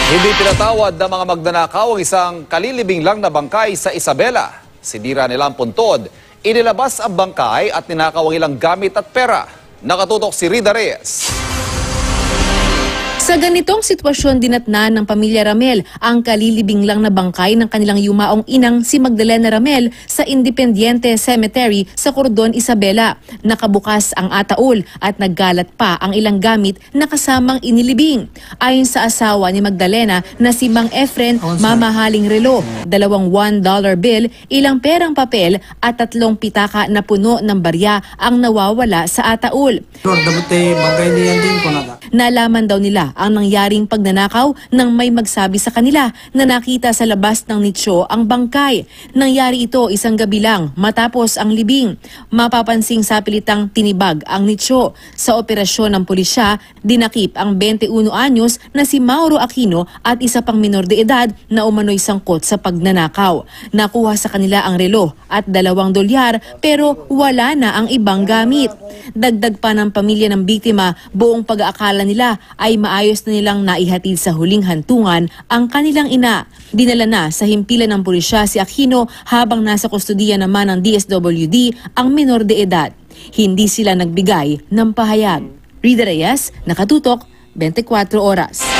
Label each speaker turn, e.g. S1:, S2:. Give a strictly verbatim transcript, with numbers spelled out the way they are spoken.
S1: Hindi pinatawad ng mga magnanakaw ang isang kalilibing lang na bangkay sa Isabela. Sinira nila ang puntod, inilabas ang bangkay at ninakaw ang ilang gamit at pera. Nakatutok si Rida Reyes.
S2: Sa ganitong sitwasyon, dinatnan ng pamilya Ramel ang kalilibing lang na bangkay ng kanilang yumaong inang si Magdalena Ramel sa Independiente Cemetery sa Cordon, Isabela. Nakabukas ang ataol at naggalat pa ang ilang gamit na kasamang inilibing. Ayon sa asawa ni Magdalena na si Mang Efren, mamahaling relo, dalawang one dollar bill, ilang perang papel at tatlong pitaka na puno ng barya ang nawawala sa ataol. Nalaman daw nila ang nangyaring pagnanakaw nang may magsabi sa kanila na nakita sa labas ng nicho ang bangkay. Nangyari ito isang gabi lang matapos ang libing. Mapapansing sapilitang tinibag ang nicho. Sa operasyon ng pulisya, dinakip ang twenty-one anyos na si Mauro Aquino at isa pang minor de edad na umano'y sangkot sa pagnanakaw. Nakuha sa kanila ang relo at dalawang dolyar pero wala na ang ibang gamit. Dagdag pa ng pamilya ng biktima, buong pag-aakala nila ay maayos na nilang naihatid sa huling hantungan ang kanilang ina. Dinala na sa himpilan ng pulisya si Aquino habang nasa kustudiya naman ng D S W D ang minor de edad. Hindi sila nagbigay ng pahayag. Rida Reyes, Nakatutok, twenty-four oras.